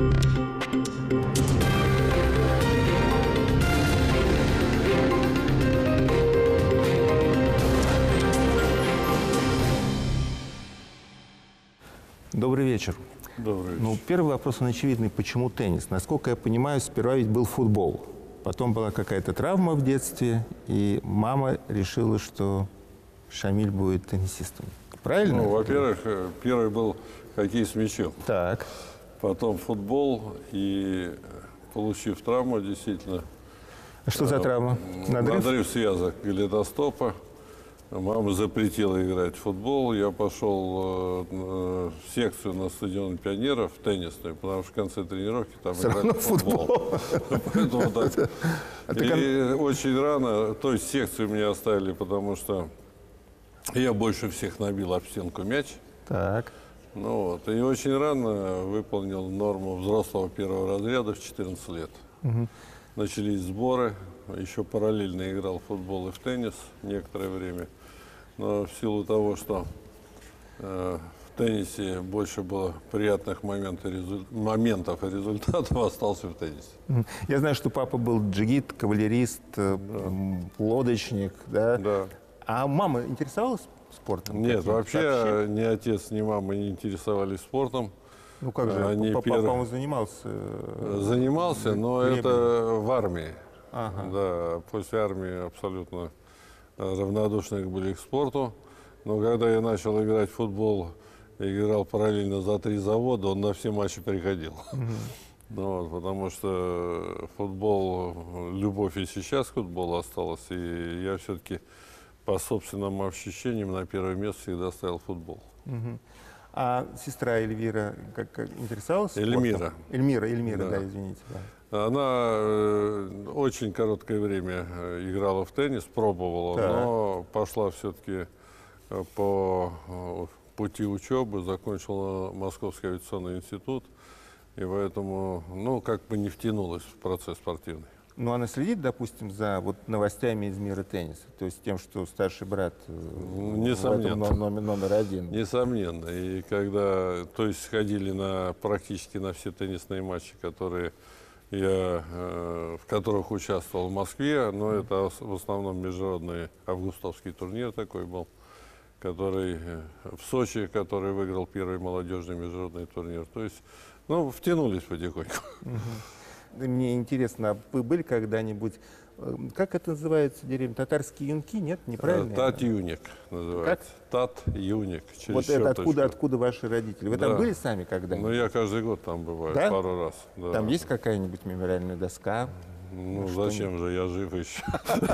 Добрый вечер. Добрый вечер. Ну, первый вопрос, он очевидный. Почему теннис? Насколько я понимаю, сперва ведь был футбол. Потом была какая-то травма в детстве, и мама решила, что Шамиль будет теннисистом. Правильно? Ну, во-первых, первый был хоккей с мячом. Так. Потом футбол, и, получив травму, действительно... А что за травма? Надрыв связок голеностопа. Мама запретила играть в футбол. Я пошел в секцию на стадион Пионеров, теннисную, потому что в конце тренировки там играли в футбол. Поэтому так. И очень рано, то есть секцию меня оставили, потому что я больше всех набил об стенку мяч. Так. Ну вот. И очень рано выполнил норму взрослого первого разряда в 14 лет. Начались сборы. Еще параллельно играл в футбол и в теннис некоторое время. Но в силу того, что в теннисе больше было приятных моментов и результатов, остался в теннисе. Я знаю, что папа был джигит, кавалерист, лодочник. Да? Да. А мама интересовалась спортом? Нет, вообще ни отец, ни мама не интересовались спортом. Ну как же, Они папа, по-моему, занимался? Занимался, но временем. это в армии. Ага. Да, после армии абсолютно равнодушны были к спорту. Но когда я начал играть в футбол, играл параллельно за 3 завода, он на все матчи приходил. Ну, вот, потому что футбол, любовь и сейчас к футболу осталась. И я все-таки по собственным ощущениям на первое место всегда ставил футбол. А сестра Эльвира как интересовалась спортом? Эльмира. Эльмира, Да. да, извините. Да. Она очень короткое время играла в теннис, пробовала, Так. но пошла все-таки по пути учебы, закончила Московский авиационный институт, и поэтому, ну, как бы не втянулась в процесс спортивный. Ну, она следит, допустим, за вот новостями из мира тенниса, то есть тем, что старший брат Несомненно. в этом номер один. Несомненно. И когда, то есть, сходили практически на все теннисные матчи, которые в которых участвовал в Москве, но это в основном международный августовский турнир такой был, который в Сочи, который выиграл первый молодежный международный турнир. То есть, ну, втянулись потихоньку. Мне интересно, а вы были когда-нибудь, как это называется деревня, татарские юнки, нет, неправильно? Тат-юник называется. Тат-юник. Вот это откуда ваши родители? Вы там были сами когда-нибудь? Ну, я каждый год там бываю, да? пару раз. Да. Там есть какая-нибудь мемориальная доска? Ну, зачем же, я жив еще.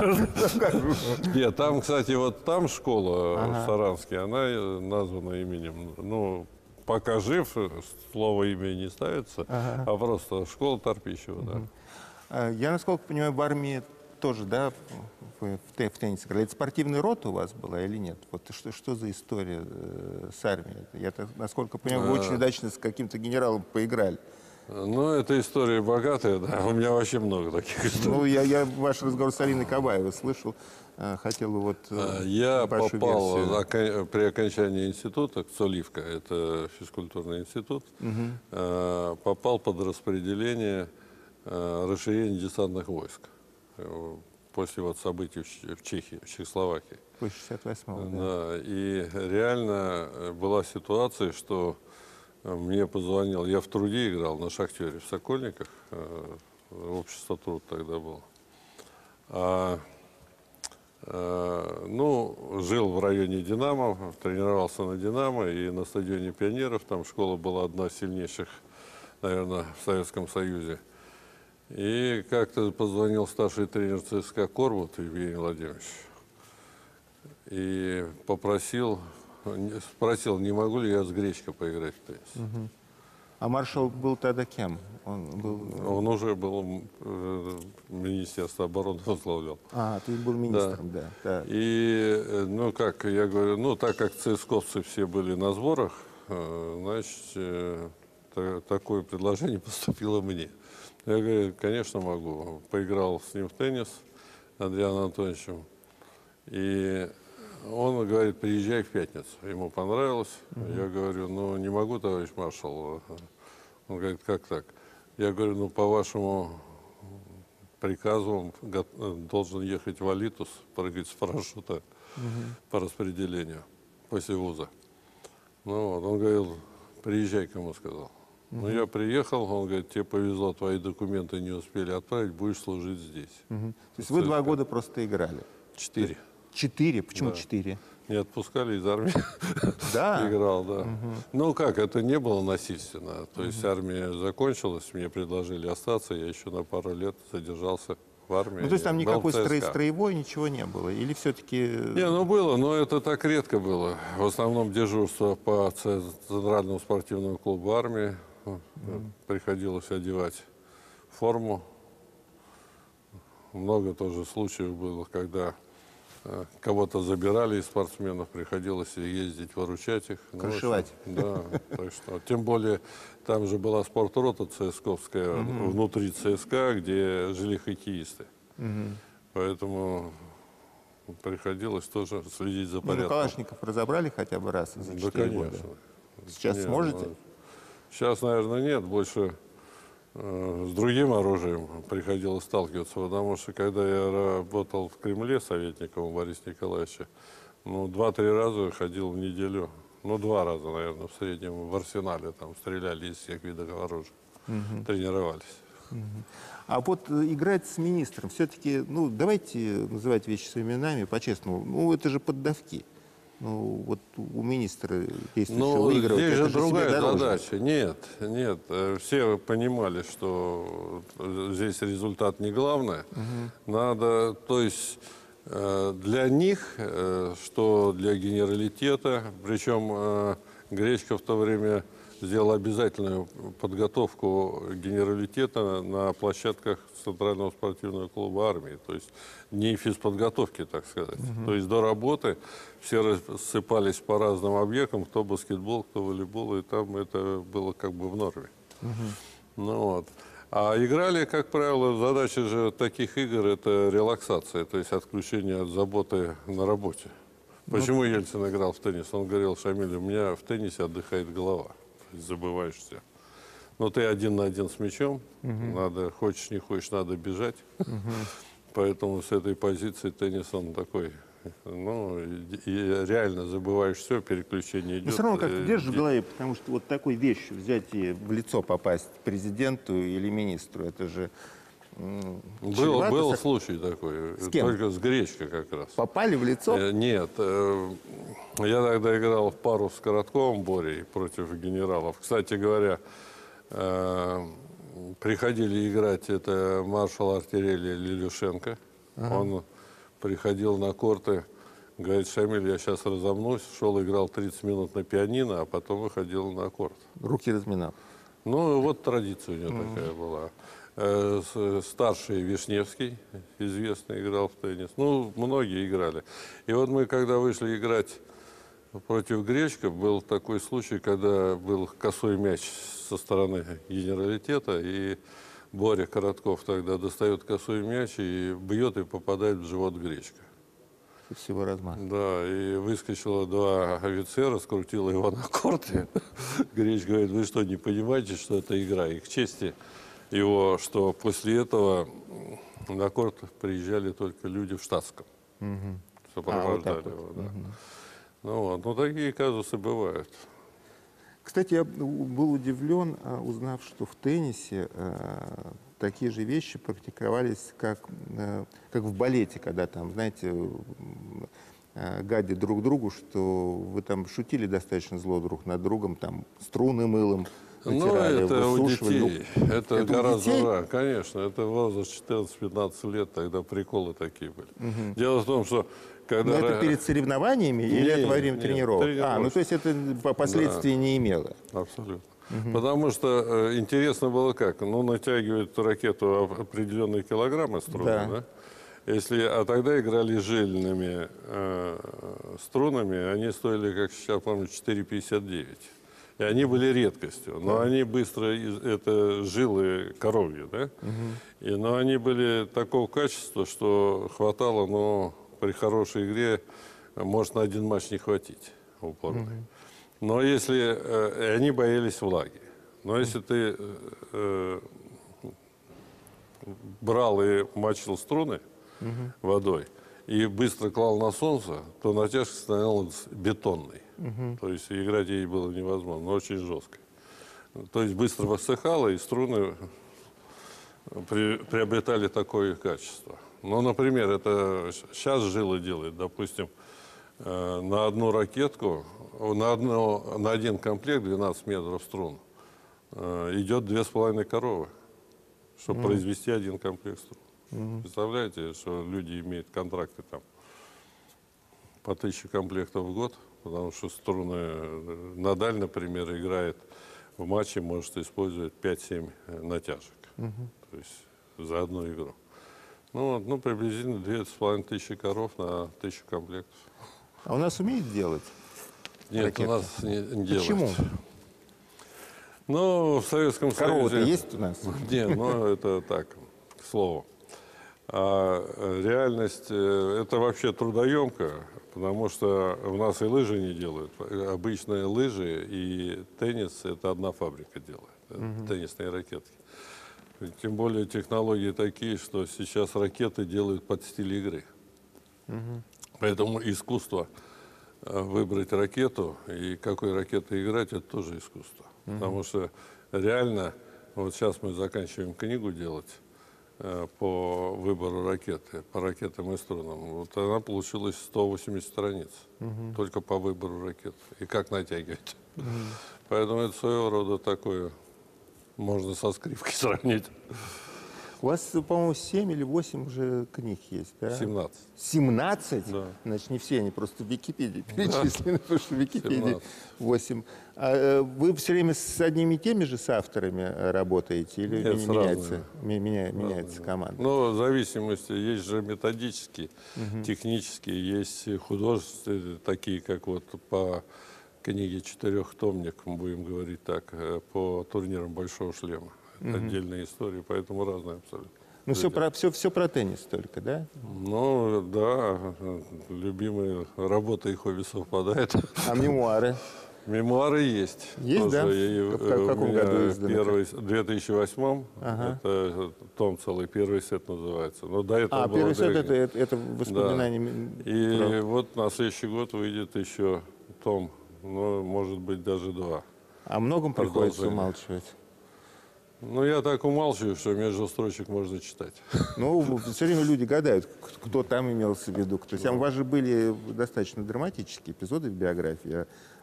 Нет, там, кстати, вот там школа в Саранске, она названа именем, ну, пока жив, слово имя не ставится, а просто школа Торпищева, да. Я, насколько понимаю, в армии тоже, да, в теннисе играли. Это спортивная рота у вас была или нет? Вот что за история с армией? Я, насколько понимаю, вы очень удачно с каким-то генералом поиграли. Ну, эта история богатая, да, у меня вообще много таких историй. Ну, я ваш разговор с Алиной Кабаевой слышал, хотел бы вот я вашу попал версию. При окончании института, ЦОЛИВКа, это физкультурный институт, попал под распределение расширения десантных войск после вот событий в Чехии, в Чехословакии. После 68-го, да. Да, и реально была ситуация, что мне позвонил, я в труде играл на «Шахтере» в Сокольниках, общество «Труд» тогда было. Ну, жил в районе «Динамо», тренировался на «Динамо» и на стадионе «Пионеров». Там школа была одна из сильнейших, наверное, в Советском Союзе. И как-то позвонил старший тренер ЦСКА Корбут Евгений Владимирович и спросил, не могу ли я с Гречко поиграть в теннис. А маршал был тогда кем? Он уже был Министерство обороны возглавлял. Ты был министром, да. И, ну, как я говорю, ну, так как цсковцы все были на сборах, значит, такое предложение поступило мне. Я говорю, конечно, могу. Поиграл с ним в теннис, Андреем Анатольевичем. И он говорит, приезжай в пятницу. Ему понравилось. Я говорю, ну, не могу, товарищ маршал. Он говорит, как так? Я говорю, ну, по вашему приказу он должен ехать в Алитус, прыгать с парашюта по распределению после вуза. Ну, вот, он говорил, приезжай, кому сказал. Ну, я приехал, он говорит, тебе повезло, твои документы не успели отправить, будешь служить здесь. То есть вы 2 года просто играли? 4. 4? Почему Да. 4? Не отпускали из армии. Да? Играл, да. Ну как, это не было насильственно. То есть армия закончилась, мне предложили остаться, я еще на пару лет задержался в армии. Ну, то есть там Был никакой в ЦСКА. строевой ничего не было? Или все-таки... Не, ну было, но это так редко было. В основном дежурство по Центральному спортивному клубу армии. Приходилось одевать форму. Много тоже случаев было, когда кого-то забирали из спортсменов, приходилось ездить, выручать их. Ну, Крышевать. да, так что, тем более, там же была спортрота ЦСКовская, внутри ЦСКА, где жили хоккеисты. Поэтому приходилось тоже следить за Ну, порядком. Калашников разобрали хотя бы раз за 4 Да, конечно. года? Сейчас Нет, сможете? ну, сейчас, наверное, нет. Больше с другим оружием приходилось сталкиваться, потому что когда я работал в Кремле советником у Бориса Николаевича, ну, 2-3 раза ходил в неделю, ну, 2 раза, наверное, в среднем в арсенале, там стреляли из всех видов оружия, тренировались. А вот играть с министром, все-таки, ну, давайте называть вещи своими именами, по-честному, ну, это же поддавки. Ну, вот у министра действующего Ну, выигрывать, здесь это же себе другая дороже. задача. Нет, нет. Все понимали, что здесь результат не главное. Надо, то есть для них, что для генералитета, причем Гречка в то время сделал обязательную подготовку генералитета на площадках Центрального спортивного клуба армии. То есть не физподготовки, так сказать. То есть до работы все рассыпались по разным объектам, кто баскетбол, кто волейбол, и там это было как бы в норме. Ну, вот. А играли, как правило, задача же таких игр – это релаксация, то есть отключение от заботы на работе. Почему Ельцин играл в теннис? Он говорил, Шамиль, у меня в теннисе отдыхает голова. Забываешь все. Но ты 1 на 1 с мячом, надо, хочешь не хочешь, надо бежать. Поэтому с этой позиции теннис он такой, ну, и реально забываешь все, переключение идет. Но все равно как-то держишь в голове, потому что вот такой вещью взять и в лицо попасть президенту или министру, это же... Был случай такой, С кем? только с Гречкой как раз. Попали в лицо? Нет, я тогда играл в пару с Коротковым Борей против генералов. Кстати говоря, приходили играть это маршал артиллерии Лилюшенко. Он приходил на корты, говорит, Шамиль, я сейчас разомнусь. Шел, играл 30 минут на пианино, а потом выходил на корт. Руки разминал. Ну, вот традиция у него такая была. Старший Вишневский, известный, играл в теннис. Ну, многие играли. И вот мы, когда вышли играть против Гречка, был такой случай, когда был косой мяч со стороны генералитета, и Боря Коротков тогда достает косой мяч и бьет и попадает в живот Гречка. Всего размаха. Да, и выскочило 2 офицера, скрутило его на корте. Греч говорит, вы что, не понимаете, что это игра? И к чести его, что после этого на корт приезжали только люди в штатском. Сопровождали его. Да. Ну, вот. Ну, такие казусы бывают. Кстати, я был удивлен, узнав, что в теннисе такие же вещи практиковались, как в балете, когда там, знаете, гадят друг другу, что вы там шутили достаточно зло друг над другом, там струны мылом натирали, Ну, это у высушивали. детей. Это у гораздо, детей? да, конечно. Это возраст 14-15 лет, тогда приколы такие были. Дело в том, что когда... Но это перед соревнованиями или это во время нет, тренировок? тренировок. Ну то есть это последствий не имело. Абсолютно. Потому что интересно было как? Ну, натягивают ракету определенные килограммы струны, Да. да? А тогда играли жильными струнами, они стоили, как сейчас помню, 4,59. И они были редкостью, но они быстро, это жилы коровьи, да? Но они были такого качества, что хватало, но при хорошей игре может на 1 матч не хватить упорный. Но если они боялись влаги. Но если ты брал и мочил струны водой и быстро клал на солнце, то натяжка становилась бетонной. То есть играть ей было невозможно, но очень жесткой. То есть быстро высыхало, и струны приобретали такое качество. Ну, например, это сейчас жилы делает, допустим, на одну ракетку, на один комплект 12 метров струн идет 2,5 коровы, чтобы произвести один комплект струн. Представляете, что люди имеют контракты там по 1000 комплектов в год, потому что струны Надаль, например, играет в матче, может использовать 5-7 натяжек. То есть за одну игру. Ну, приблизительно 2500 коров на 1000 комплектов. А у нас умеют делать? Нет, ракеты? у нас не делают. Почему? Ну, в Советском Коровы-то Союзе... есть у нас? Нет, ну это так, к слову. А реальность, это вообще трудоемко, потому что у нас и лыжи не делают. Обычные лыжи и теннис – это одна фабрика делает, теннисные ракетки. Тем более технологии такие, что сейчас ракеты делают под стиль игры. Поэтому искусство выбрать ракету и какой ракетой играть – это тоже искусство. Потому что реально, вот сейчас мы заканчиваем книгу делать по выбору ракеты, по ракетам и струнам. Вот она получилась 180 страниц, только по выбору ракет и как натягивать. Поэтому это своего рода такое, можно со скрипкой сравнить. У вас, по-моему, 7 или 8 уже книг есть, да? 17. 17? Да. Значит, не все, они просто в Википедии перечислены, потому что в Википедии 17. 8. А вы все время с одними и теми же с-авторами работаете? Или Нет, с меняется, разными. меняется команда? Ну, в зависимости, есть же методические, технические, есть художественные, такие, как вот по книге «Четырехтомник», мы будем говорить так, по турнирам «Большого шлема». Это отдельная история, поэтому разные абсолютно. Ну, все про теннис только, да? Ну, да, любимые работы и хобби совпадают. А мемуары? Мемуары есть. Есть, тоже. да? В каком У меня году изданы? Первый, в 2008-м, это том целый, первый сет называется. Но до этого было Первый сет две- это воспоминания. И вот на следующий год выйдет еще том, ну, может быть, даже 2. О многом приходится Продолжение. умалчивать. Ну, я так умалчиваю, что между строчек можно читать. Ну, все время люди гадают, кто там имелся в виду. То есть, у вас же были достаточно драматические эпизоды в биографии.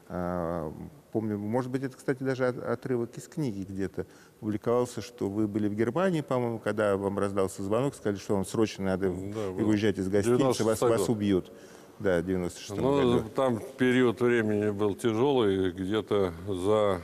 Помню, может быть, это, кстати, даже отрывок из книги где-то публиковался, что вы были в Германии, по-моему, когда вам раздался звонок, сказали, что вам срочно надо выезжать из гостиницы, вас убьют. Да, в 96-м году. Там период времени был тяжелый, где-то за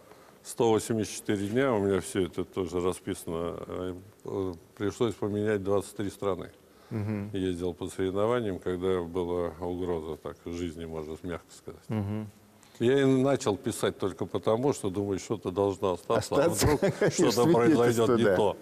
184 дня, у меня все это тоже расписано, пришлось поменять 23 страны. Ездил по соревнованиям, когда была угроза так, жизни, можно мягко сказать. Я и начал писать только потому, что думаю, что-то должно остаться, а вдруг что-то произойдет не то.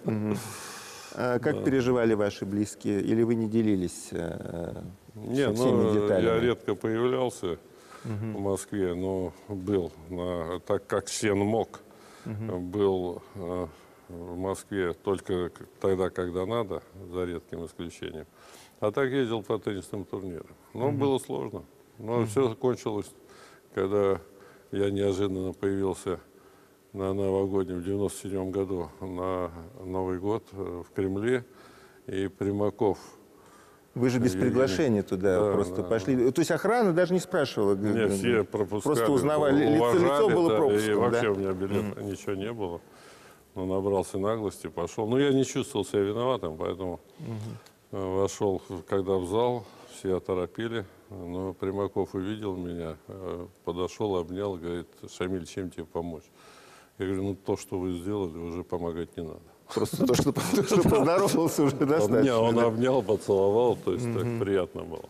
Как переживали ваши близкие? Или вы не делились Не, всеми деталями? я редко появлялся в Москве, но был, так как член МОК, был в Москве только тогда, когда надо, за редким исключением. А так ездил по теннисным турнирам. Но было сложно. Но все кончилось, когда я неожиданно появился на новогоднем, в 97 году, на Новый год в Кремле, и Примаков. Вы же без приглашения туда просто пошли. То есть охрана даже не спрашивала? Нет, все пропускали. Просто узнавали, лицо было пропуском, и вообще да? у меня билета ничего не было. Но набрался наглости, пошел. Но я не чувствовал себя виноватым, поэтому вошел, когда в зал, все оторопели. Но Примаков увидел меня, подошел, обнял, говорит: Шамиль, чем тебе помочь? Я говорю: ну то, что вы сделали, уже помогать не надо. Просто то, что поздоровался, уже достаточно. Он обнял, поцеловал, то есть так приятно было.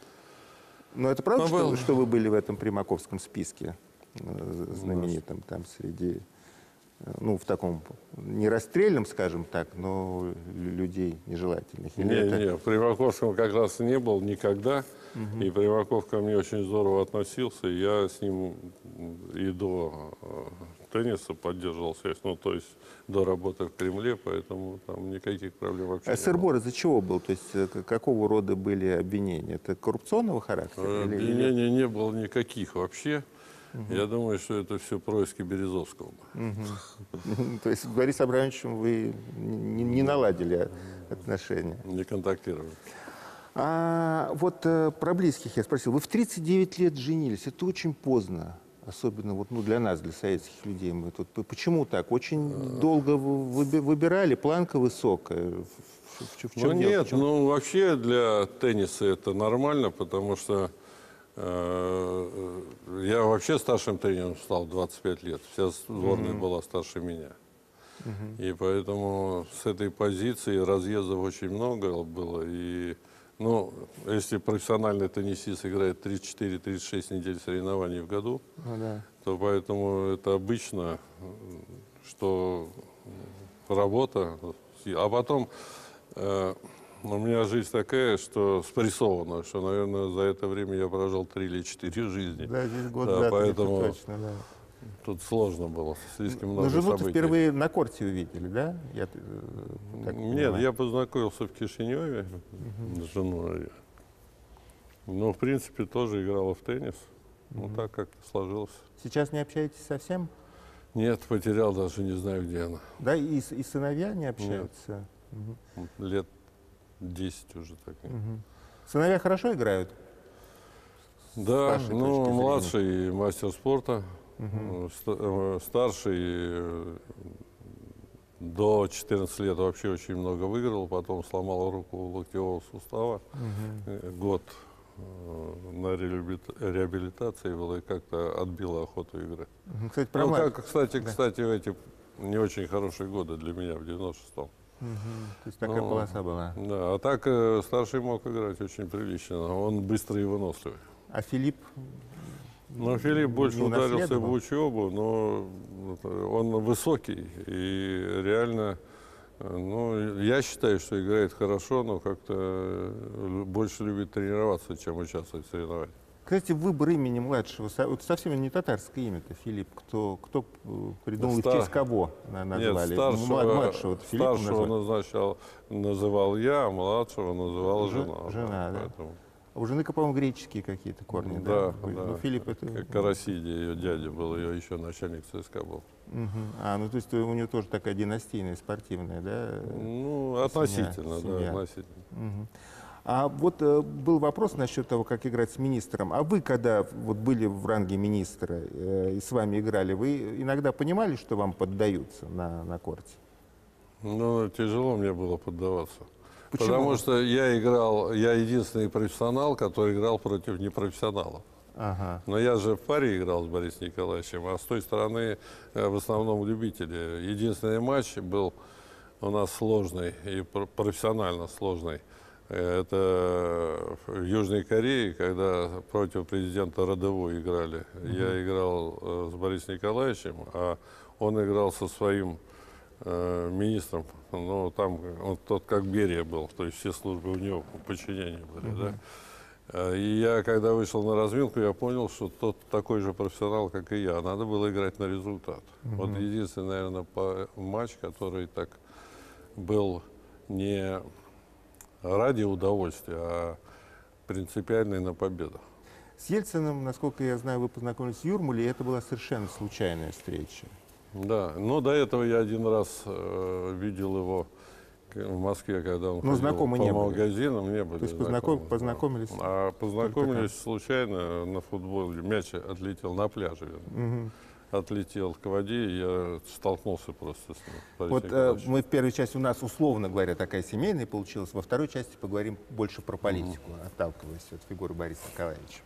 Но это правда, что вы были в этом примаковском списке знаменитом, там среди, ну, в таком не расстрельном, скажем так, но людей нежелательных? Не, в Примаковском как раз не был никогда. И Примаков ко мне очень здорово относился. И я с ним и до тенниса поддерживал связь, ну, то есть до работы в Кремле, поэтому там никаких проблем вообще А не было. сыр-бор из-за чего был? То есть какого рода были обвинения? Это коррупционного характера? Обвинений не было никаких вообще. Я думаю, что это все происки Березовского. То есть с Борисом Абрамовичем вы не наладили отношения? Не контактировали. А вот про близких я спросил. Вы в 39 лет женились. Это очень поздно. Особенно вот, ну, для нас, для советских людей. Мы тут, почему так? Очень долго выбирали, планка высокая. В чем Ну дело? нет, Почему? ну вообще для тенниса это нормально, потому что я вообще старшим тренером стал в 25 лет. Вся сборная была старше меня. И поэтому с этой позиции разъездов очень много было. И, ну, если профессиональный теннисист играет 34-36 недель соревнований в году, Ну, да. то поэтому это обычно, что работа. А потом у меня жизнь такая, что спрессована, что, наверное, за это время я прожил 3 или 4 жизни. Да, здесь год Да, за три, поэтому это точно, да. тут сложно было, слишком много Но жену-то событий. впервые на корте увидели, да? Я, так Нет, понимаю. я познакомился в Кишиневе с женой. Но, в принципе, тоже играла в теннис. Ну, так как-то сложилось. Сейчас не общаетесь совсем? Нет, потерял, даже не знаю, где она. Да, и сыновья не общаются? Лет 10 уже так. Сыновья хорошо играют? Да, вашей точки ну, зрения? младший мастер спорта, старший до 14 лет вообще очень много выиграл, потом сломал руку локтевого сустава, год на реабилитации был и как-то отбила охоту играть. Кстати, про Ну, мать. кстати, в эти не очень хорошие годы для меня в 96-м. То есть такая полоса была. Да, а так старший мог играть очень прилично, он быстрый и выносливый. А Филипп? Ну, Филипп больше не ударился в унаследовал? учебу, но он высокий и реально, ну, я считаю, что играет хорошо, но как-то больше любит тренироваться, чем участвовать в соревнованиях. Кстати, выбор имени младшего, вот совсем не татарское имя-то, Филипп. Кто придумал и в честь кого назвали? Нет, Младшего Филиппом старшего называл я, а младшего называла жена. Жена, да. Поэтому. А у жены, по-моему, греческие какие-то корни, Да, были? да. Ну, Филипп это... Как Карасиди, ее дядя был, ее еще начальник ЦСКА был. А, ну то есть у нее тоже такая династийная, спортивная, да? Ну, относительно, семья. да, относительно. А вот был вопрос насчет того, как играть с министром. А вы, когда вот были в ранге министра и с вами играли, вы иногда понимали, что вам поддаются на корте? Ну, тяжело мне было поддаваться. Почему? Потому что я единственный профессионал, который играл против непрофессионалов. Ага. Но я же в паре играл с Борисом Николаевичем, а с той стороны в основном любители. Единственный матч был у нас сложный и профессионально сложный. Это в Южной Корее, когда против президента Радеву играли. Я играл с Борисом Николаевичем, а он играл со своим министром. Ну, там он тот как Берия был, то есть все службы у него в подчинении были. Да? И я, когда вышел на разминку, я понял, что тот такой же профессионал, как и я. Надо было играть на результат. Вот единственный, наверное, матч, который так был не ради удовольствия, а принципиальный на победу. С Ельциным, насколько я знаю, вы познакомились в Юрмале, и это была совершенно случайная встреча. Да, но до этого я один раз видел его в Москве, когда он ходил знакомы по не были. магазинам, не были. То есть знакомы, познакомились? да. А познакомились случайно на футболе. Мяч отлетел на пляже. Отлетел к воде, и я столкнулся просто с ним. Вот мы в первой части у нас, условно говоря, такая семейная получилась. Во второй части поговорим больше про политику, отталкиваясь от фигуры Бориса Николаевича.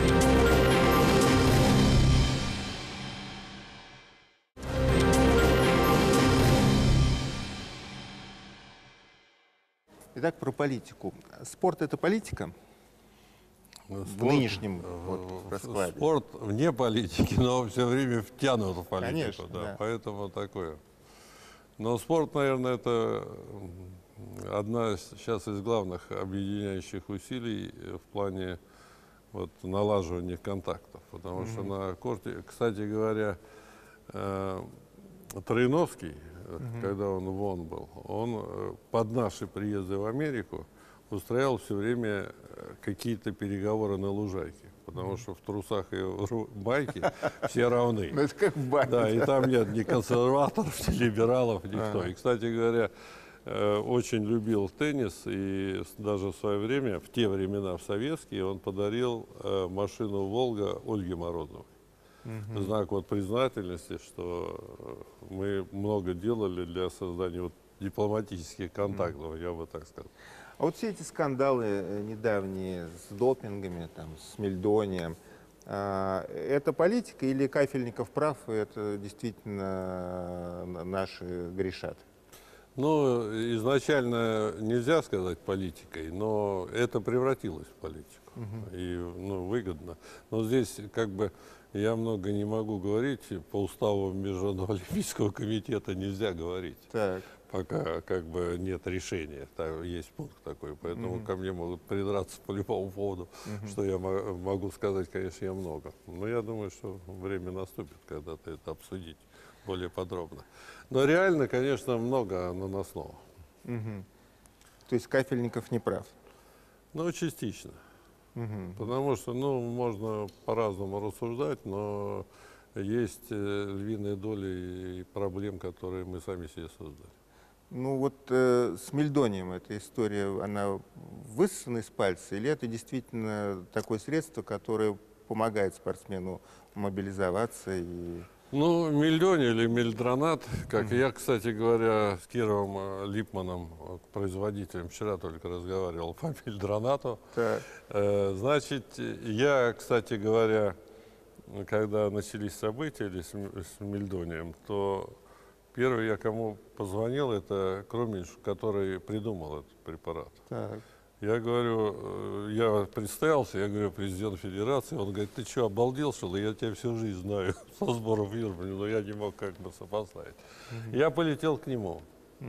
Итак, про политику. Спорт — это политика? В нынешнем раскладе. Спорт вне политики, но все время втянут в политику. Конечно, да. Поэтому такое. Но спорт, наверное, это одна сейчас из главных объединяющих усилий в плане вот, налаживания контактов. Потому что на корте, кстати говоря, Троиновский, когда он в ООН был, он под наши приезды в Америку устраивал все время какие-то переговоры на лужайке, потому что в трусах и майке все равны. Ну, это как в бане. Да, и там нет ни консерваторов, ни либералов, никто. И, кстати говоря, очень любил теннис, и даже в свое время, в те времена, в советские, он подарил машину «Волга» Ольге Морозовой. Знак вот признательности, что мы много делали для создания вот дипломатических контактов, я бы так сказал. А вот все эти скандалы недавние с допингами, там, с Мельдонием, это политика или Кафельников прав, и это действительно наши грешат? Ну, изначально нельзя сказать политикой, но это превратилось в политику. И ну, выгодно. Но здесь как бы я много не могу говорить. По уставу Международного олимпийского комитета нельзя говорить. Так. Пока как бы нет решения. Там есть пункт такой. Поэтому ко мне могут придраться по любому поводу. Что я могу сказать, конечно, я много. Но я думаю, что время наступит, когда-то это обсудить более подробно. Но реально, конечно, много наносного. То есть Кафельников не прав? Ну, частично. Потому что, ну, можно по-разному рассуждать, но есть львиная доля и проблем, которые мы сами себе создали. Ну вот с Мельдонием эта история, она высосана из пальца, или это действительно такое средство, которое помогает спортсмену мобилизоваться и... Ну, мельдоний или мельдронат, как я, кстати говоря, с Кировым Липманом, производителем, вчера только разговаривал по мельдронату. Так. Значит, я, кстати говоря, когда начались события или с мельдонием, то первый я кому позвонил, это Кромич, который придумал этот препарат. Так. Я говорю, я представился, я говорю, президент Федерации, он говорит, ты что, обалдел, что ли? Я тебя всю жизнь знаю со сбором фирмы, но я не мог как бы сопоставить. Я полетел к нему.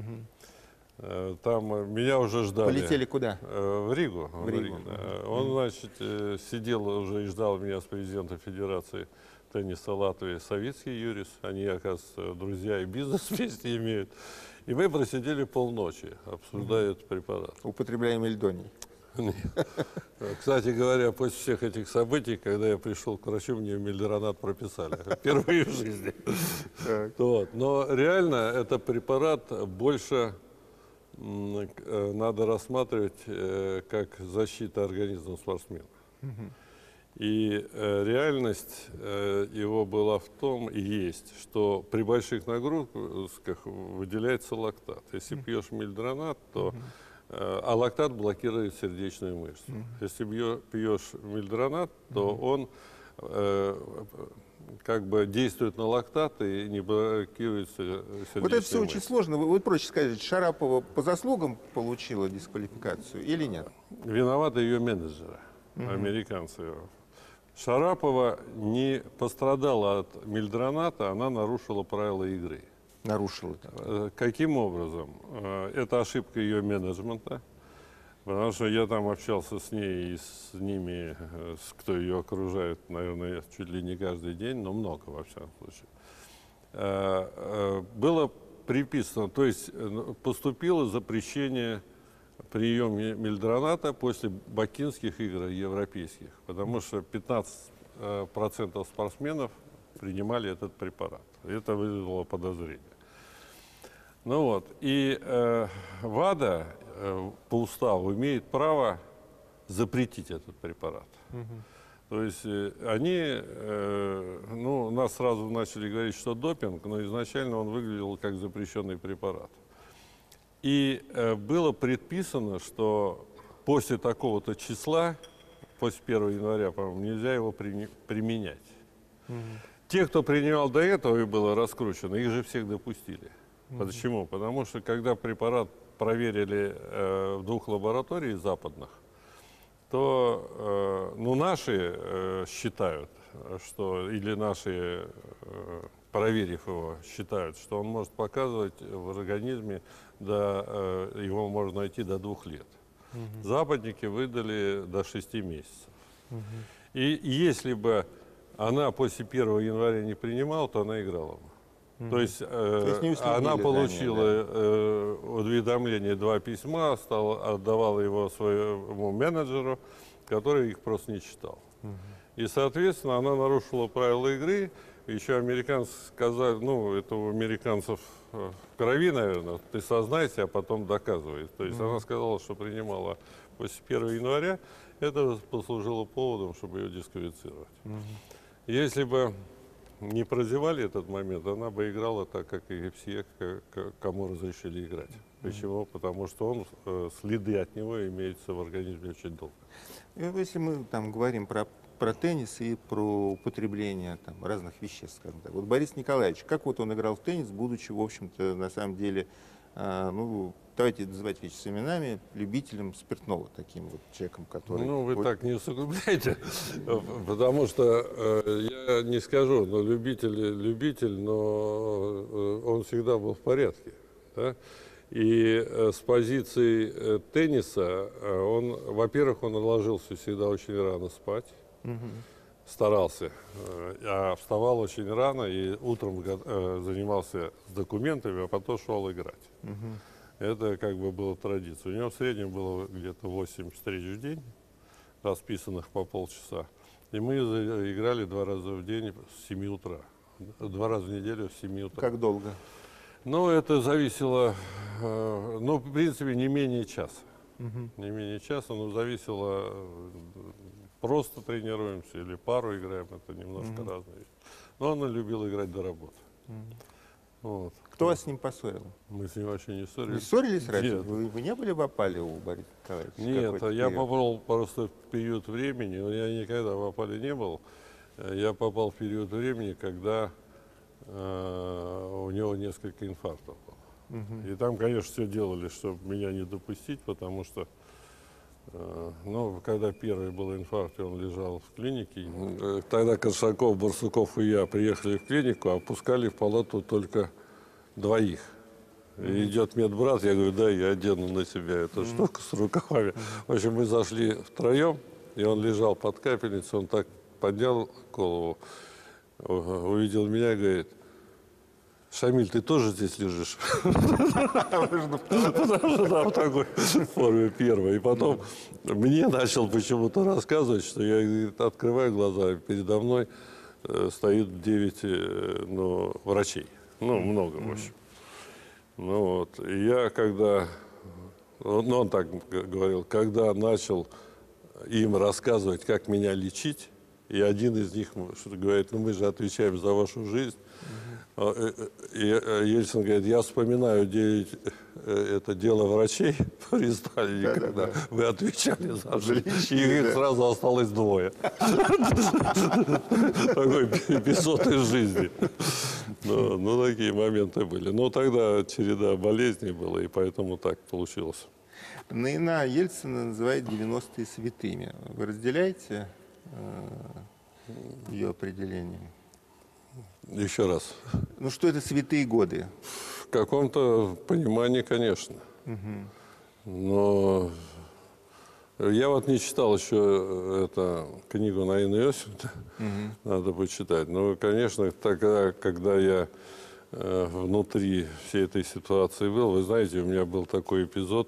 Там меня уже ждали. Полетели куда? В Ригу. В Ригу. Да. Он, значит, сидел уже и ждал меня с президентом Федерации тенниса Латвии Савицкий Юрис. Они, оказывается, друзья и бизнес вместе имеют. И мы просидели полночи, обсуждая этот препарат. Употребляя мельдоний. Кстати говоря, после всех этих событий, когда я пришел к врачу, мне мельдронат прописали. Впервые в жизни. Вот. Но реально этот препарат больше надо рассматривать как защита организма спортсмена. И реальность его была в том и есть, что при больших нагрузках выделяется лактат. Если пьешь мельдронат, то а лактат блокирует сердечную мышцу. Если пьешь мельдронат, то он как бы действует на лактат и не блокирует сердечную Вот это все мышцу. очень сложно. Вы проще сказать, Шарапова по заслугам получила дисквалификацию или нет? Виноваты ее менеджеры, американцы. Шарапова не пострадала от мельдроната, она нарушила правила игры. Нарушила это. Каким образом? Это ошибка ее менеджмента, потому что я там общался с ней и с ними, кто ее окружает, наверное, чуть ли не каждый день, но много во всяком случае. Было приписано, то есть поступило запрещение приема мельдроната после бакинских игр европейских, потому что 15% спортсменов принимали этот препарат. Это вызвало подозрение. Ну вот, и ВАДА по уставу имеет право запретить этот препарат. То есть они, ну, нас сразу начали говорить, что допинг, но изначально он выглядел как запрещенный препарат. И было предписано, что после такого-то числа, после 1 января, по-моему, нельзя его применять. Те, кто принимал до этого и было раскручено, их же всех допустили. Почему? Потому что когда препарат проверили в 2 лабораториях западных, то ну, наши считают, что, или наши, проверив его, считают, что он может показывать в организме, его можно найти до 2 лет. Западники выдали до 6 месяцев. И если бы она после 1 января не принимала, то она играла бы. То есть, не уследили она за получила уведомление, 2 письма, отдавала его своему менеджеру, который их просто не читал. И, соответственно, она нарушила правила игры. Еще американцы сказали, ну, это у американцев в крови, наверное, ты сознайся, а потом доказывай. То есть она сказала, что принимала после 1 января, это послужило поводом, чтобы ее дисквалифицировать. Если бы не прозевали этот момент, она бы играла так, как и все, кому разрешили играть. Почему? Потому что следы от него имеются в организме очень долго. И если мы там говорим про теннис и про употребление там разных веществ, скажем так. Вот Борис Николаевич, как вот он играл в теннис, будучи, в общем-то, на самом деле, ну, давайте называть вещи с именами, любителем спиртного, таким вот человеком, который... Ну, вы вот, так не усугубляете, потому что я не скажу, но любитель, но он всегда был в порядке. Да? И с позиции тенниса, во-первых, он ложился всегда очень рано спать, старался, а вставал очень рано и утром занимался с документами, а потом шел играть. Это как бы была традиция. У него в среднем было где-то 8 встреч в день, расписанных по полчаса. И мы играли 2 раза в день с 7 утра. 2 раза в неделю с 7 утра. Как долго? Ну, это зависело, ну, в принципе, не менее часа. Не менее часа, но зависело, просто тренируемся или пару играем, это немножко разные вещи. Но она любила играть до работы. Вот. Кто вас с ним поссорил? Мы с ним вообще не ссорились. Не ссорились раньше? Нет. Вы не были в опале у Бориса Николаевича? Нет, Какой-то я период? попал просто в период времени, но я никогда в опале не был. Я попал в период времени, когда у него несколько инфарктов было. И там, конечно, все делали, чтобы меня не допустить, потому что, ну, когда первый был инфаркт, он лежал в клинике. Тогда Коршаков, Барсуков и я приехали в клинику, опускали в палату только 2. И идет медбрат, я говорю, да, я одену на себя эту штуку с рукавами. В общем, мы зашли втроем, и он лежал под капельницей, он так поднял голову, увидел меня и говорит: Шамиль, ты тоже здесь лежишь? Потому что там в такой форме первой. И потом мне начал почему-то рассказывать, что я, говорит, открываю глаза, и передо мной стоит 9 врачей. Ну, много, в общем. Ну вот, и я когда, ну, он так говорил, когда начал им рассказывать, как меня лечить, и один из них говорит, ну мы же отвечаем за вашу жизнь. И Ельцин говорит, я вспоминаю 9 это дело врачей при Сталине, когда вы отвечали за жизнь. И их сразу осталось 2. Такой эпизод из жизни. Ну, такие моменты были. Но тогда череда болезней была, и поэтому так получилось. Наина Ельцина называет 90-е святыми. Вы разделяете ее определение? Еще раз. Ну, что это святые годы? В каком-то понимании, конечно. Но я вот не читал еще книгу Наины Иосифовны, надо почитать. Но, конечно, тогда, когда я внутри всей этой ситуации был, вы знаете, у меня был такой эпизод,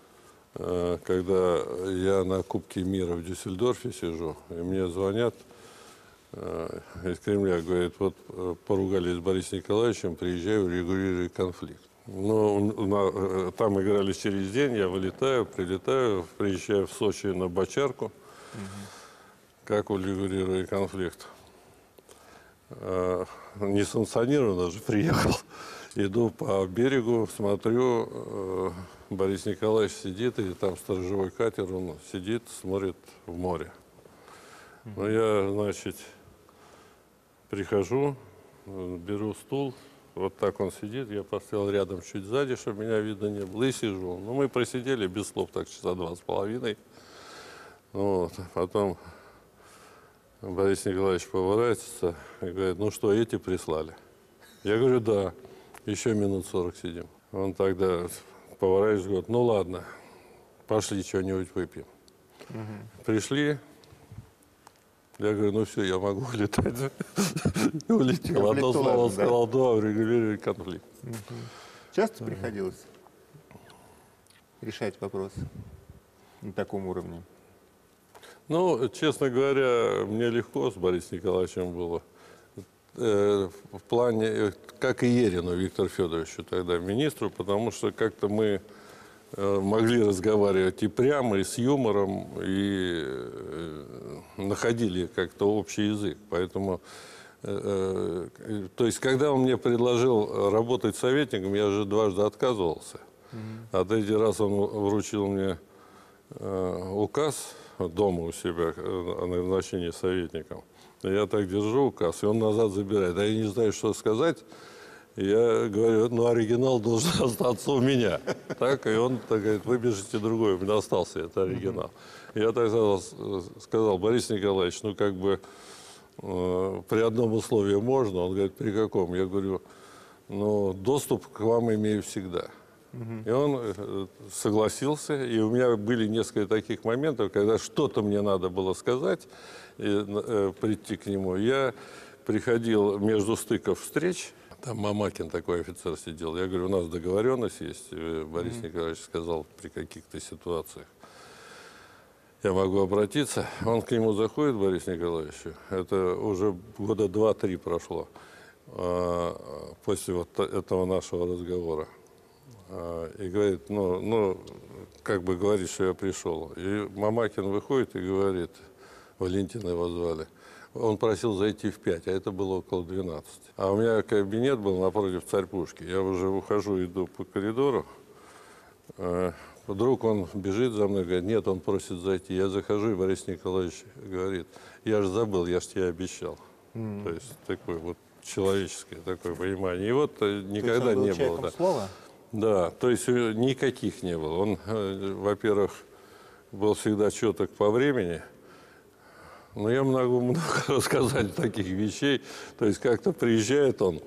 когда я на Кубке мира в Дюссельдорфе сижу, и мне звонят из Кремля, говорят, вот поругались с Борисом Николаевичем, приезжаю, регулирую конфликт. Ну, там играли через день, я вылетаю, прилетаю, приезжаю в Сочи на Бочарку, как урегулирую конфликт. Несанкционированно даже приехал. Иду по берегу, смотрю, Борис Николаевич сидит, и там сторожевой катер, он сидит, смотрит в море. Ну, я, значит, прихожу, беру стул, вот так он сидит, я поставил рядом чуть сзади, чтобы меня видно не было, и сижу. Ну, мы просидели без слов так часа 2,5. Вот. Потом Борис Николаевич поворачивается и говорит, ну что, эти прислали? Я говорю, да, еще минут 40 сидим. Он тогда поворачивается и говорит, ну ладно, пошли что-нибудь выпьем. Пришли, Я говорю, ну все, я могу улетать. И улетел. Одно слово сказал, да, урегулировали конфликт. Часто приходилось решать вопросы на таком уровне? Ну, честно говоря, мне легко с Борисом Николаевичем было. В плане, как и Ерину Виктору Федоровичу тогда, министру, потому что как-то мы могли разговаривать и прямо, и с юмором, и находили как-то общий язык. Поэтому, то есть, когда он мне предложил работать советником, я же дважды отказывался. А третий раз он вручил мне указ дома у себя о назначении советником. Я так держу указ, и он назад забирает. А я не знаю, что сказать. Я говорю, ну, оригинал должен остаться у меня. Так, и он так говорит, выбежите другой, у меня остался этот оригинал. Я тогда сказал, Борис Николаевич, ну, как бы при одном условии можно. Он говорит, при каком? Я говорю, ну, доступ к вам имею всегда. И он согласился, и у меня были несколько таких моментов, когда что-то мне надо было сказать, и прийти к нему. Я приходил между стыков встреч, там Мамакин такой офицер сидел. Я говорю, у нас договоренность есть. Борис Николаевич сказал, при каких-то ситуациях я могу обратиться. Он к нему заходит, Борис Николаевичу. Это уже года 2-3 прошло после вот этого нашего разговора. И говорит, ну, как бы говорит, что я пришел. И Мамакин выходит и говорит, Валентина его звали, он просил зайти в 5, а это было около 12. А у меня кабинет был напротив Царь-Пушки. Я уже ухожу, иду по коридору. Вдруг он бежит за мной, говорит, нет, он просит зайти. Я захожу, и Борис Николаевич говорит, я же забыл, я же тебе обещал. То есть такое вот человеческое такое понимание. И вот никогда не было. Да. Слова? Да, то есть никаких не было. Он, во-первых, был всегда четок по времени. Но я могу много рассказать таких вещей. То есть как-то приезжает он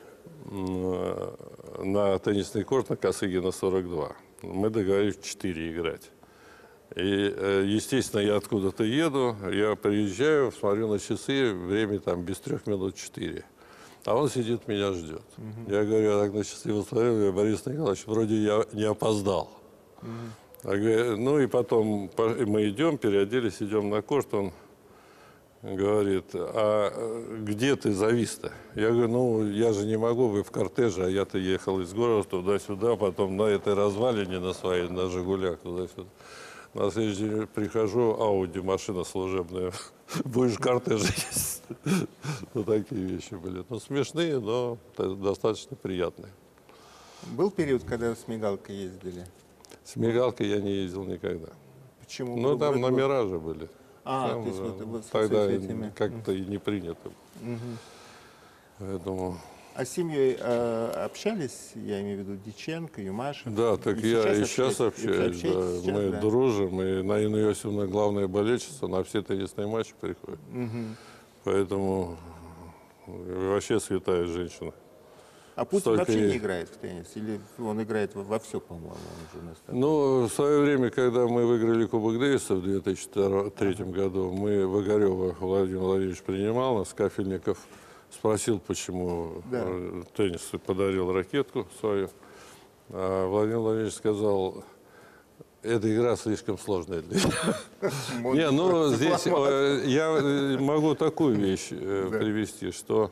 на теннисный корт на Косыгина 42. Мы договорились в 4 играть. И, естественно, я откуда-то еду, я приезжаю, смотрю на часы, время там без 3 минут 4. А он сидит, меня ждет. Я говорю, я так на часы смотрю, Борис Николаевич, вроде я не опоздал. Ну и потом мы идем, переоделись, идем на корт, он говорит, а где ты завис-то? Я говорю, ну, я же не могу, вы в кортеже, а я-то ехал из города туда-сюда, потом на этой развалине на своей, на «Жигулях» туда-сюда. На следующий день прихожу, Ауди, машина служебная, будешь в кортеже ездить. Ну, такие вещи были. Ну, смешные, но достаточно приятные. Был период, когда вы с мигалкой ездили? С мигалкой я не ездил никогда. Почему? Ну, там номера же были. То есть вот тогда этими... как-то и не принято. Поэтому... А с семьей общались, я имею в виду Дьяченко, Юмашев? Да, так я и сейчас общаюсь. Да. Сейчас, Мы да. дружим, и Наина Иосифовна главная болельщица, на все теннисные матчи приходит. Поэтому вообще святая женщина. А Путин Столько вообще не играет в теннис? Или он играет во все, по-моему? Ну, в свое время, когда мы выиграли Кубок Дэвиса в 2003 году, мы в Огарева Владимир Владимирович принимал нас, Кафельников спросил, почему теннис подарил ракетку свою. А Владимир Владимирович сказал, эта игра слишком сложная для меня. Не, ну здесь я могу такую вещь привести, что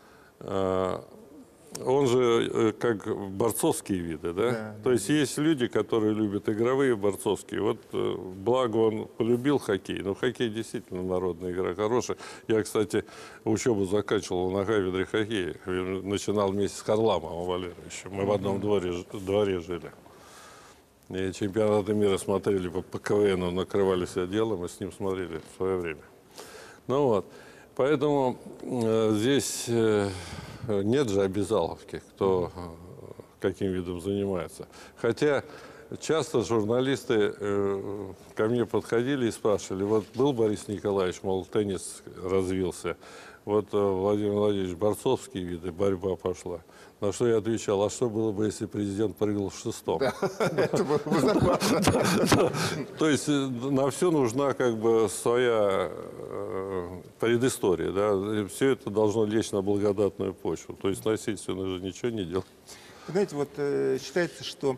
он же как борцовские виды, да? То есть есть люди, которые любят игровые, борцовские. Вот благо он полюбил хоккей. Но хоккей действительно народная игра, хорошая. Я, кстати, учебу заканчивал на кафедре хоккея. Начинал вместе с Харламовым Валерьевичем. Мы в одном дворе жили. И чемпионаты мира смотрели по КВНу, накрывали себя делом и с ним смотрели в свое время. Ну вот. Поэтому здесь... Нет же обязаловки, кто каким видом занимается. Хотя часто журналисты ко мне подходили и спрашивали, вот был Борис Николаевич, мол, теннис развился, вот Владимир Владимирович, борцовские виды, борьба пошла. На что я отвечал, а что было бы, если президент прыгал в 6-м? Это было бы забавно. То есть на все нужна как бы своя предыстория, да, все это должно лечь на благодатную почву. То есть насильственно же ничего не делать. Знаете, вот считается, что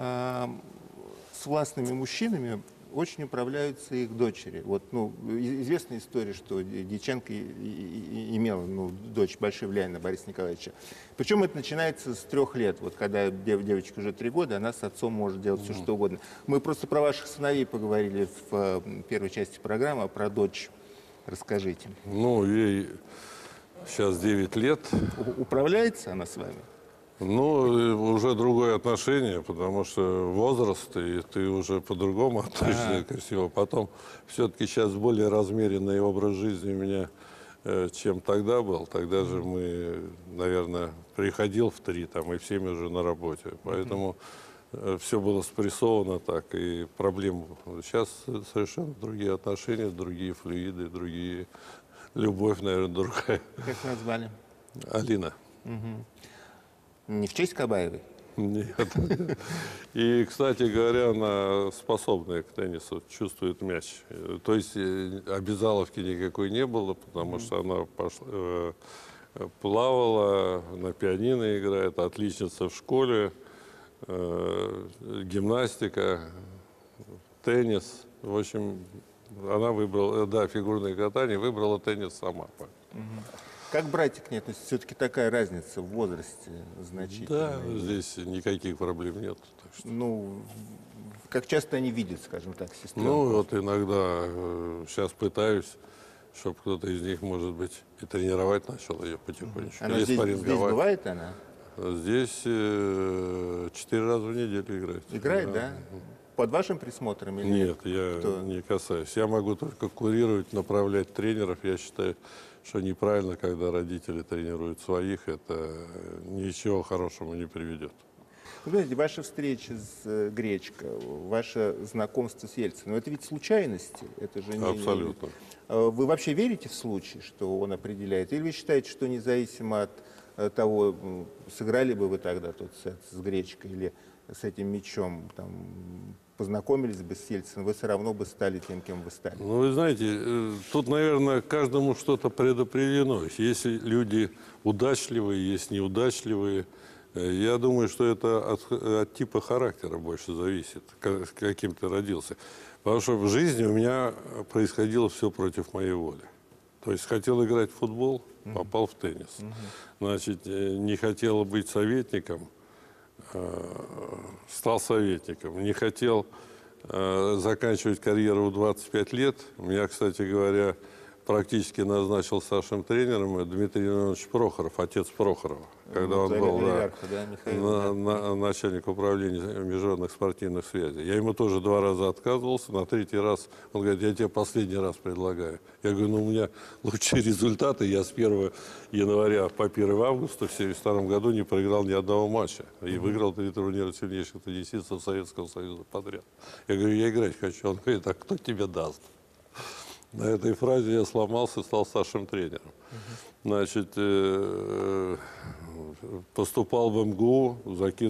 с властными мужчинами очень управляются их дочери. Вот, ну, известная история, что Дьяченко имела, ну, дочь, большое влияние на Бориса Николаевича. Причем это начинается с 3 лет. Вот когда девочке уже 3 года, она с отцом может делать все, что угодно. Мы просто про ваших сыновей поговорили в первой части программы, а про дочь расскажите. Ну, ей сейчас 9 лет. Управляется она с вами? Ну, уже другое отношение, потому что возраст, и ты уже по-другому относишься ко всему. Потом, все-таки сейчас более размеренный образ жизни у меня, чем тогда был. Тогда же мы, наверное, приходил в 3, там, и в 7 уже на работе. Поэтому все было спрессовано так, и проблем. Сейчас совершенно другие отношения, другие флюиды, другие... Любовь, наверное, другая. Как назвали? Алина. Не в честь Кабаевой? Нет. И, кстати говоря, она способная к теннису, чувствует мяч. То есть обязаловки никакой не было, потому что она плавала, на пианино играет, отличница в школе, гимнастика, теннис. В общем, она выбрала, да, фигурное катание, выбрала теннис сама. Как братья к ней относятся? Все-таки такая разница в возрасте значительная. Да, здесь никаких проблем нет. Так что. Ну, как часто они видят, скажем так, сестру? Ну, вот иногда сейчас пытаюсь, чтобы кто-то из них, может быть, и тренировать начал ее потихонечку. Она Или здесь бывает она? Здесь 4 раза в неделю играет. Играет, да? Под вашим присмотром? Или Нет, я не касаюсь. Я могу только курировать, направлять тренеров. Я считаю, что неправильно, когда родители тренируют своих, это ничего хорошему не приведет. Вы знаете, ваша встреча с Гречко, ваше знакомство с Ельциным, это ведь случайности? Это же не... Абсолютно. Вы вообще верите в случай, что он определяет? Или вы считаете, что независимо от того, сыграли бы вы тогда тот сет с Гречкой или с этим мячом, там, познакомились бы с Ельциным, вы все равно бы стали тем, кем вы стали? Ну, вы знаете, тут, наверное, каждому что-то предопределено. Есть люди удачливые, есть неудачливые. Я думаю, что это от типа характера больше зависит, каким ты родился. Потому что в жизни у меня происходило все против моей воли. То есть хотел играть в футбол, попал в теннис. Значит, не хотел быть советником, стал советником. Не хотел заканчивать карьеру в 25 лет. Меня, кстати говоря, практически назначил старшим тренером Дмитрий Иванович Прохоров, отец Прохорова, когда он был начальник управления международных спортивных связей. Я ему тоже 2 раза отказывался, на 3-й раз он говорит: я тебе последний раз предлагаю. Я говорю: ну, у меня лучшие результаты, я с 1 января по 1 августа в 1972 году не проиграл ни одного матча. И выиграл 3 турнира сильнейших теннисистов Советского Союза подряд. Я говорю: я играть хочу. Он говорит: а кто тебе даст? На этой фразе я сломался и стал старшим тренером. Значит, поступал в МГУ,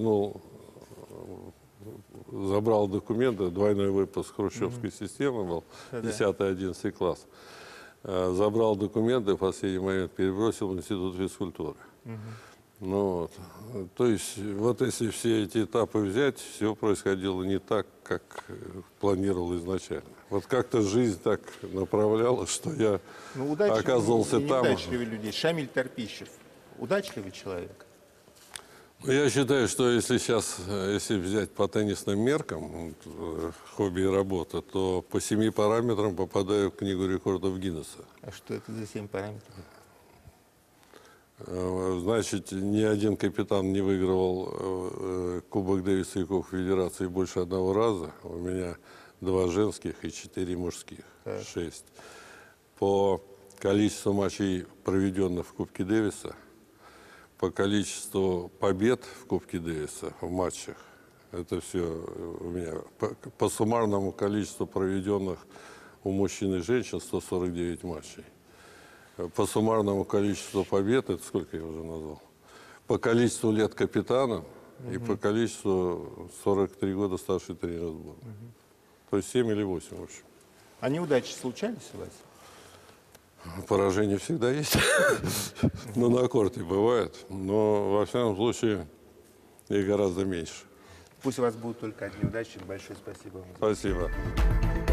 забрал документы, двойной выпуск хрущевской системы был, 10-11 класс. Забрал документы, в последний момент перебросил в Институт физкультуры. Ну, вот. То есть, вот если все эти этапы взять, все происходило не так, как планировал изначально. Вот как-то жизнь так направляла, что я оказался там. Удачливый людей. Шамиль Торпищев. Удачливый человек? Я считаю, что если взять по теннисным меркам, хобби и работа, то по 7 параметрам попадаю в книгу рекордов Гиннесса. А что это за 7 параметров? Значит, ни один капитан не выигрывал Кубок Дэвиса и Кубок Федерации больше 1 раза. У меня 2 женских и 4 мужских. 6. По количеству матчей, проведенных в Кубке Дэвиса, по количеству побед в Кубке Дэвиса в матчах, это все у меня. По суммарному количеству проведенных у мужчин и женщин 149 матчей. По суммарному количеству побед, это сколько я уже назвал, по количеству лет капитаном и по количеству 43 года старший тренер сборной. То есть 7 или 8, в общем. А неудачи случались у вас? Поражения всегда есть. Но на корте бывает. Но, во всяком случае, их гораздо меньше. Пусть у вас будут только одни удачи. Большое спасибо вам. Спасибо.